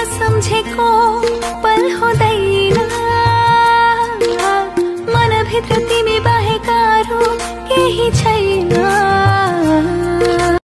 नसम्झेको पल हुँदैन, मनभित्र तिमी बाहेक अरू केही छैन।